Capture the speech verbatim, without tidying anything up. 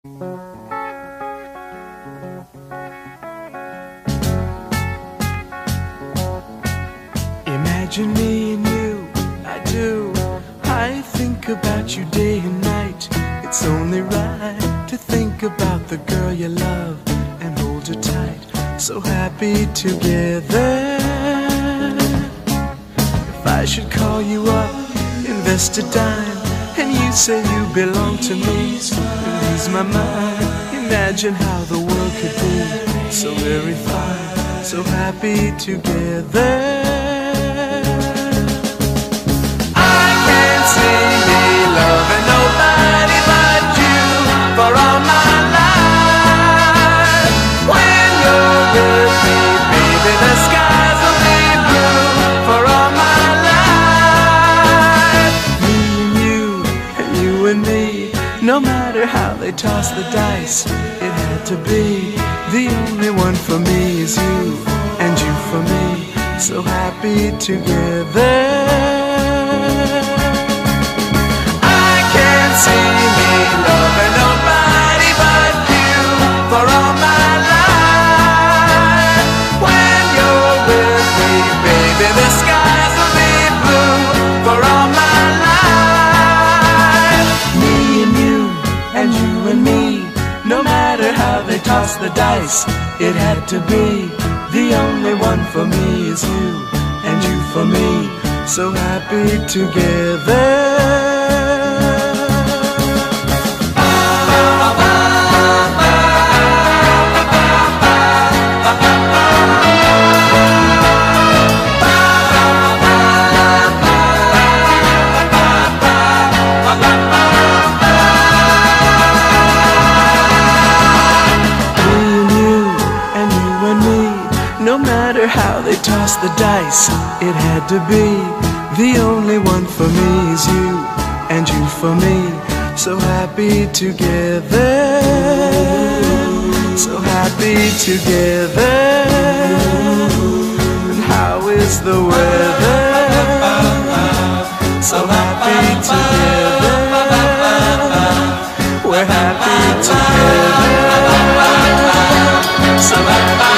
Imagine me and you, I do. I think about you day and night. It's only right to think about the girl you love and hold her tight. So happy together. If I should call you up, invest a dime, and you say you belong to me, lose my mind. Imagine how the world could be so very fine, so happy together. I can't see me loving nobody but you for all my life. When you're with me, baby, the skies will be blue for all my life. Me and you, and you and me, no matter how they toss the dice, it had to be. The only one for me is you, and you for me, so happy together. I can't see me loving nobody but you for all my life. When you're with me, baby, the skies will be blue for all my life. Me and you, and you and me, no matter how they toss the dice, it had to be. The only one for me is you, and you for me, so happy together. No matter how they toss the dice, it had to be. The only one for me is you, and you for me, so happy together. So happy together. And how is the weather? So happy together. We're happy together. So happy.